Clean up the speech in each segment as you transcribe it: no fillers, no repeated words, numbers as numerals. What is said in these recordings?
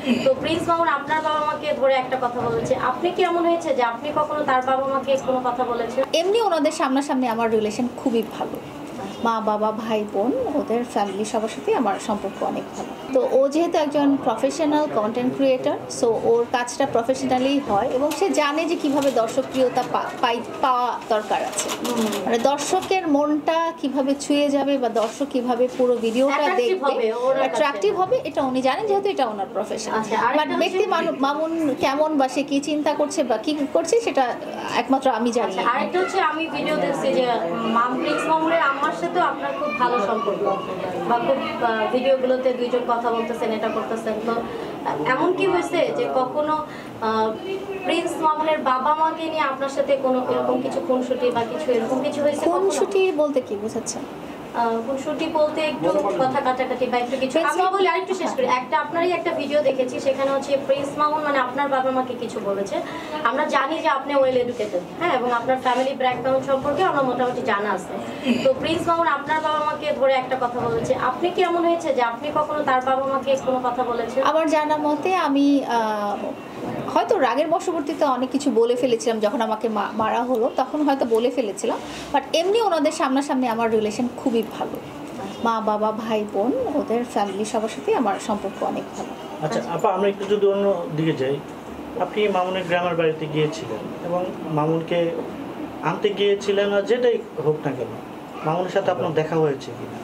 তো প্রিন্স মামুন আপনার বাবা মাকে ধরে একটা কথা বলেছে, আপনি কি এমন হয়েছে যে আপনি কখনো তার বাবা মাকে কোনো কথা বলেছেন? এমনি ওনাদের সামনাসামনি আমার রিলেশন খুবই ভালো, মা বাবা ভাই বোন ওদের ফ্যামিলি সবার সাথে আমার সম্পর্ক অনেক ভালো। তো ও যেহেতু একজন প্রফেশনাল কন্টেন্ট ক্রিয়েটার, সো ওর কাজটা প্রফেশনালি হয় এবং সে জানে যে কিভাবে দর্শকপ্রিয়তা পাওয়া দরকার আছে, মানে দর্শকের মনটা কিভাবে ছুঁয়ে যাবে বা দর্শক কিভাবে পুরো ভিডিওটা দেখবে, অ্যাট্রাকটিভ হবে, এটা উনি জানেন যেহেতু এটা ওনার প্রফেশন। বাট ব্যক্তি মামুন কেমন বা সে কি চিন্তা করছে বা কি করছে সেটা একমাত্র আমি জানি। আরেকটা হচ্ছে আমি ভিডিও দেখছি যে প্রিন্স মামুনের আম্মার সাথে আপনার খুব ভালো সম্পর্ক বা খুব ভিডিওগুলোতে দুইজন কথা বলতেছেন, এটা করতেছেন। তো এমন কি হয়েছে যে কখনো প্রিন্স মামুনের বাবা মাকে নিয়ে আপনার সাথে কোনো এরকম কিছু খুনসুটি বা কিছু এরকম কিছু হয়েছে? খুনসুটি বলতে কি বোঝাচ্ছেন? খুনসুটি বলতে একটু কথা কাটাকাটি বা একটু কিছু। আমি বলি আরেকটু শেষ করি। আপনারই একটা ভিডিও দেখেছি, সেখানে হচ্ছে প্রিন্স মামুন মানে আপনার বাবা মাকে কিছু বলেছে। আমরা জানি যে আপনি ওয়েল এডুকেটেড, হ্যাঁ, এবং আপনার ফ্যামিলি ব্যাকগ্রাউন্ড সম্পর্কে আমার মোটামুটি জানা আছে। তো প্রিন্স মামুন আপনার বাবা মাকে ধরে একটা কথা বলেছে, আপনি কি এমন হয়েছে যে আপনি কখনো তার বাবা মাকে কোনো কথা বলেছেন? আমার জানা মতে আমি হয়তো রাগের বশবর্তীতে অনেক কিছু বলে ফেলেছিলাম, যখন আমাকে মারা হলো তখন হয়তো বলে ফেলেছিলাম। বাট এমনি ওনাদের সামনাসামনি আমার রিলেশন খুবই ভালো, মা বাবা ভাই বোন ওদের ফ্যামিলি সবার সাথে আমার সম্পর্ক অনেক ভালো। আচ্ছা আপা, আমরা একটু যদি অন্য দিকে যাই, আপনি মামুনের গ্রামের বাড়িতে গিয়েছিলেন এবং মামুনকে আনতে গিয়েছিলেন, আর যেটাই হোক না কেন মামুনের সাথে আপনার দেখা হয়েছে কিনা?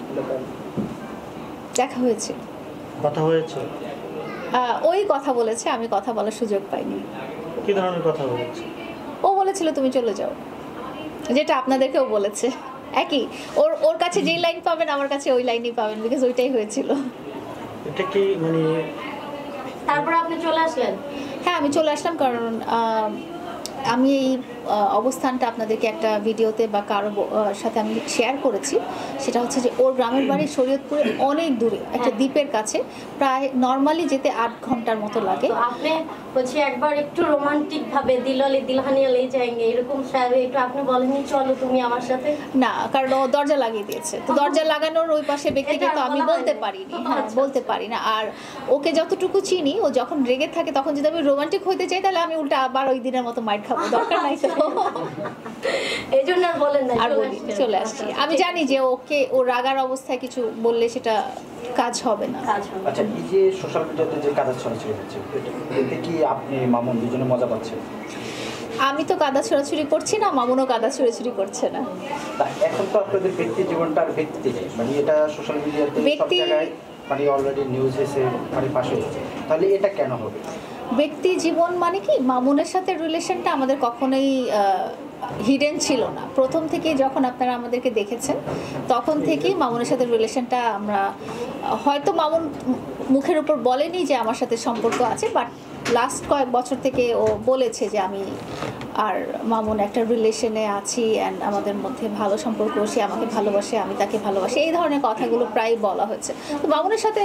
দেখা হয়েছে, কথা হয়েছে? ওই কথা বলেছে, আমি কথা বলার সুযোগ পাইনি। কি ধরনের কথা বলেছে? ও বলেছিল তুমি চলে যাও, যেটা আপনাদেরকেও বলেছে একই। ওর কাছে যেই লাইন পাবেন আমার কাছে ওই লাইনই পাবেন, বিকজ ওইটাই হয়েছিল। এটা কি মানে তারপর আপনি চলে আসলেন? হ্যাঁ, আমি চলে আসলাম, কারণ আমি এই অবস্থানটা আপনাদেরকে একটা ভিডিওতে বা কারো সাথে আমি শেয়ার করেছি। সেটা হচ্ছে যে ওর গ্রামের বাড়ি শরীয়তপুরে অনেক দূরে একটা দ্বীপের কাছে, প্রায় নর্মালি যেতে 8 ঘন্টার মতো লাগে। আপনি হচ্ছে একবার একটু রোমান্টিক ভাবে দিলওয়ালে দিলহানিয়া লে যাएंगे এরকম সাহেব একটু আপনি বলেননি চলো তুমি আমার সাথে? না, কারণ ও দরজা লাগিয়ে দিয়েছে, তো দরজা লাগানোর ওই পাশে ব্যক্তিকে তো আমি বলতে পারিনি। হ্যাঁ, বলতে পারি না। আর ওকে যতটুকু চিনি, ও যখন রেগে থাকে তখন যদি আমি রোমান্টিক হইতে চাই তাহলে আমি উল্টা আবার ওই দিনের মতো মাইর খাবো, দরকার নাই তো। এই জন্য আর বলেন না, আর বলি চলে আসছি। আমি জানি যে ওকে ও রাগার অবস্থায় কিছু বললে সেটা কাজ হবে না। আচ্ছা, এই যে সোশ্যাল মিডিয়াতে যে কাদা ছড়াছড়ি হচ্ছে, এতে কি আপনি মামুন দুজনে মজা পাচ্ছেন? আমি তো কাদা ছোড়াছুড়ি করছি না, মামুনও কাদা ছোড়াছুড়ি করছে না। এখন তো আপনাদের ব্যক্তি জীবনটা আর ব্যক্তি নেই, মানে এটা সোশ্যাল মিডিয়াতে সব জায়গায় মানে অলরেডি নিউজ হয়েছে, মানে পাশে হচ্ছে, তাহলে এটা কেন হবে? ব্যক্তি জীবন মানে কি, মামুনের সাথে রিলেশনটা আমাদের কখনোই হিডেন ছিল না। প্রথম থেকে যখন আপনারা আমাদেরকে দেখেছেন তখন থেকেই মামুনের সাথে রিলেশনটা আমরা, হয়তো মামুন মুখের উপর বলেনি যে আমার সাথে সম্পর্ক আছে, বাট লাস্ট কয়েক বছর থেকে ও বলেছে যে আমি আর মামুন একটা রিলেশনে আছি অ্যান্ড আমাদের মধ্যে ভালো সম্পর্ক, সে আমাকে ভালোবাসে আমি তাকে ভালোবাসি, এই ধরনের কথাগুলো প্রায় বলা হয়েছে। তো মামুনের সাথে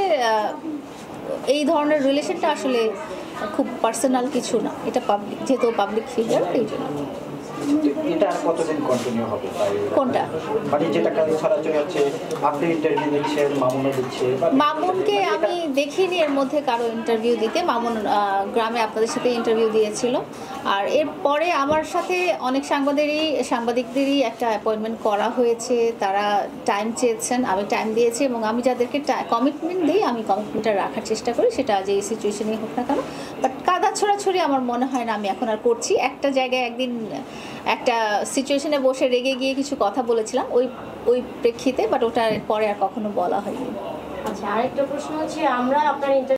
এই ধরনের রিলেশনটা আসলে খুব পার্সোনাল কিছু না, এটা পাবলিক, যেহেতু পাবলিক ফিগার এই জন্য। এটা আর কতদিন কন্টিনিউ হবে? কোনটা? মানে যেটা কাজ ছড়াছড়ি হচ্ছে, আপনি ইন্টারভিউ দিচ্ছেন, মামুনও দিচ্ছে। মামুনকে আমি দেখিনি এর মধ্যে কারো ইন্টারভিউ দিতে। মামুন গ্রামে আপনাদের সাথে ইন্টারভিউ দিয়েছিল, আর এরপরে আমার সাথে অনেক সাংবাদিকদেরই একটা অ্যাপয়েন্টমেন্ট করা হয়েছে। তারা টাইম চেয়েছেন, আমি টাইম দিয়েছি, এবং আমি যাদেরকে কমিটমেন্ট দিই আমি কমিটমেন্টটা রাখার চেষ্টা করি, সেটা যে সিচুয়েশনেই হোক না কেন। বাট কাদা ছোড়াছড়ি আমার মনে হয় না আমি এখন আর করছি। একটা জায়গায় একদিন একটা সিচুয়েশনে বসে রেগে গিয়ে কিছু কথা বলেছিলাম ওই প্রেক্ষিতে, বাট ওটার পরে আর কখনো বলা হয়নি। আচ্ছা, আরেকটা প্রশ্ন হচ্ছে, আমরা আপনার